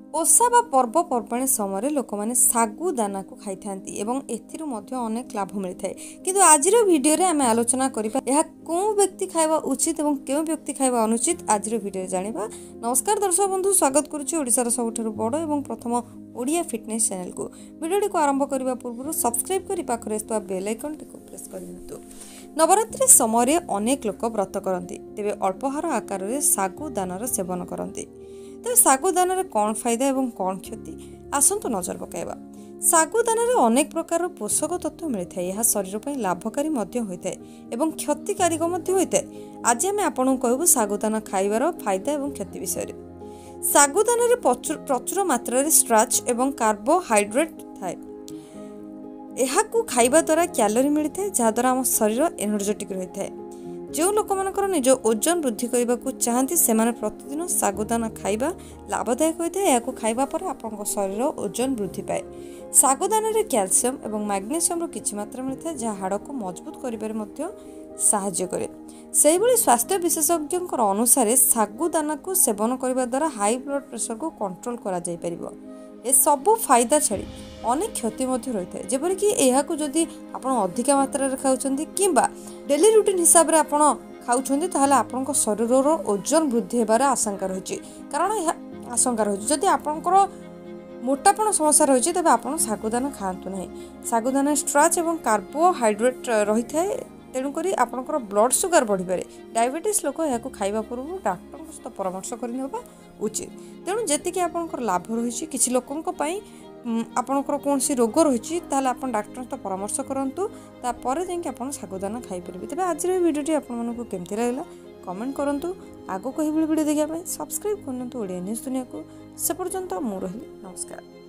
ओषा बा पर्वपर्वाणी समय लोक मैंने सागु दाना को खाई था अनेक लाभ मिलता है किंतु आज वीडियो रे आम आलोचना करिबा यह कौन व्यक्ति खाइबा उचित और क्यों व्यक्ति खाइबा अनुचित आज वीडियो जानिबा। नमस्कार दर्शक बंधु, स्वागत करुच्ची ओडिशार सबुठारु बड़ और प्रथम ओडिया फिटनेस चैनल को। वीडियो को आरंभ करने पूर्व सब्सक्राइब करी पाखरे आसुवा बेल आइकन टिको प्रेस करदियंतु। नवरात्रि समय अनेक लोक व्रत करती तेरे अल्पहार आकार में सागु दानार सेवन करती। तेरे सागु दानार कौन फायदा एवं कौन क्षति आसतु नजर पकाइबा। सागु दानार अनेक प्रकार पोषक तत्व मिलता है। यह शरीर पर लाभकारी होता है एवं क्षतिकारिक होता है। आज आम आपको कहूँ सागु दाना खाइबार फायदा एवं क्षति विषय। सागु दानार प्रचुर मात्रा स्टार्च एवं कार्बोहाइड्रेट थाए। यहाकू खाइबा द्वारा कैलोरी मिलता है जहाद्वारा आम शरीर एनर्जेटिक रही है। जो लोक मानकर निज ओजन वृद्धि करने को चाहती से प्रतिदिन सागुदाना खाइबा लाभदायक होता है। यह खाइबा पर आपन शरीर ओजन वृद्धि पाए। सागुदाना रे कैल्शियम एवं मैग्नेशियम किछि मात्रा मिलता है जहाँ हाड़ को मजबूत करिबारे साहाय्य करे। सेहिभଳି स्वास्थ्य विशेषज्ञ अनुसार सागुदाना को सेवन करने द्वारा हाई ब्लड प्रेशर को कंट्रोल करा जाय परिबो। ए सबु फायदा छाड़ी अनेक क्षति रही है। जपरिक यह जदि आप अधिक मात्रा खाऊँ कि डेली रूटीन हिसाब से आप खाऊँ आपण शरीर ओजन वृद्धि होबार आशंका रही। कारण यह आशंका रही जदि आपंकर मोटापण समस्या रही तेज आप सागुदाना खातु ना। सागुदाना स्टार्च और कार्बोहाइड्रेट रही है, तेणुक आपंकर ब्लड सुगर बढ़ी पारे। डायबिटीज लोक यह खाइबा पूर्व डॉक्टर सहित परामर्श करने उचित। तेणु जी आपंकर लाभ रही किसी लोकों आपंकर कौन रोग रही आप डॉक्टर सहित परामर्श करूँ तापर जाकि सागुदाना खाईपर। तेज आज भिडियो आपको केमती लगा कमेंट करूँ। आगो को वीडियो देखापी सब्सक्राइब करूँ ओडिया न्यूज़ दुनिया को। से पर्यंत मु रही नमस्कार।